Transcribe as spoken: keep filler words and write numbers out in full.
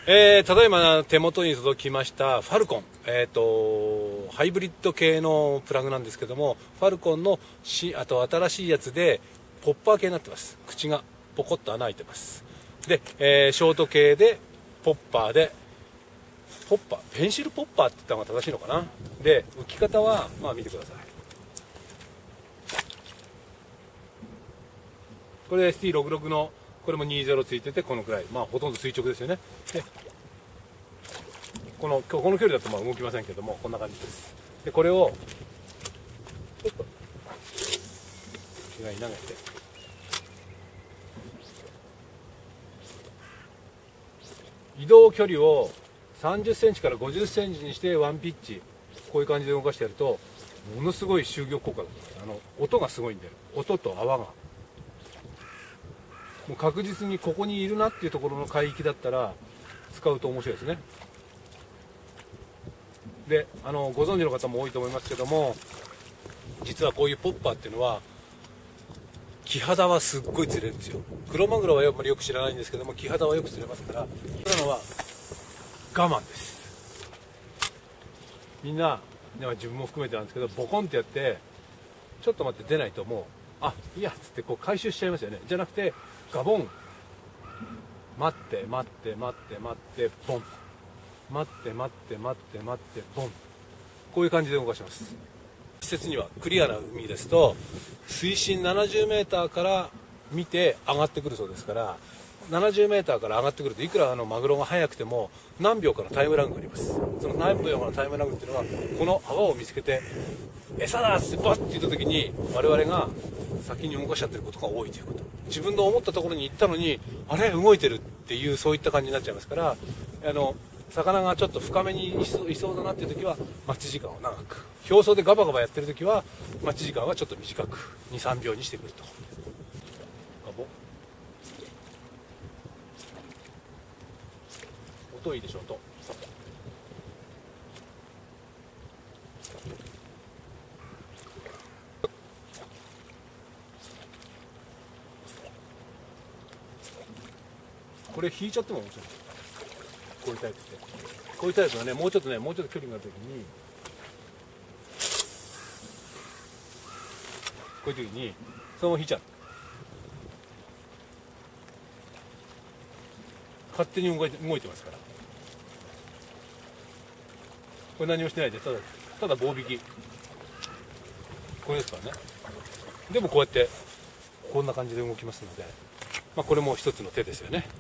えー、ただいま手元に届きましたファルコン、えー、とハイブリッド系のプラグなんですけども、ファルコンのしあと新しいやつでポッパー系になってます。口がポコッと穴開いてます。で、えー、ショート系でポッパーでポッパーペンシルポッパーって言ったのが正しいのかな。で浮き方はまあ見てください。これ エスティーろくじゅうろく のこれもにじゅうついてて、このくらい、まあほとんど垂直ですよね。でこのこの距離だとまあ動きませんけども、こんな感じです。でこれをちょっと左に投げて、移動距離をさんじゅっセンチからごじゅっセンチにしてワンピッチ、こういう感じで動かしてやるとものすごい集玉効果が、あの音がすごいんだよ。音と泡がもう確実にここにいるなっていうところの海域だったら使うと面白いですね。であのご存知の方も多いと思いますけども、実はこういうポッパーっていうのは木肌はすっごい釣れるんですよ。クロマグロはあまりよく知らないんですけども、木肌はよく釣れますから、そういうのは我慢です。みんな自分も含めてなんですけど、ボコンってやってちょっと待って出ないともうあいいやっつってこう回収しちゃいますよね。じゃなくてガボン、待って待って待って待ってボン、待って待って待って待ってボン、こういう感じで動かします。施設にはクリアな海ですと水深ななじゅうメーターから見て上がってくるそうですから、ななじゅうメーターから上がってくるといくらあのマグロが速くても何秒かのタイムラグがあります。その何秒かのタイムラグっていうのは、この泡を見つけて餌だっつってバッて言った時に我々が先に動かしちゃってることが多いということ。自分の思ったところに行ったのにあれ動いてるっていう、そういった感じになっちゃいますから、あの魚がちょっと深めにいそういそうだなっていう時は待ち時間を長く、表層でガバガバやってる時は待ち時間はちょっと短くにさんびょうにしてくると。ガボ音いいでしょ。音これ引いちゃっても面白い。こういうタイプで、こういうタイプはね、もうちょっとねもうちょっと距離がある時に、こういう時にそのまま引いちゃう。勝手に動いて動いてますから。これ何もしてないで、ただただ棒引き、これですからね。でもこうやってこんな感じで動きますので、まあ、これも一つの手ですよね。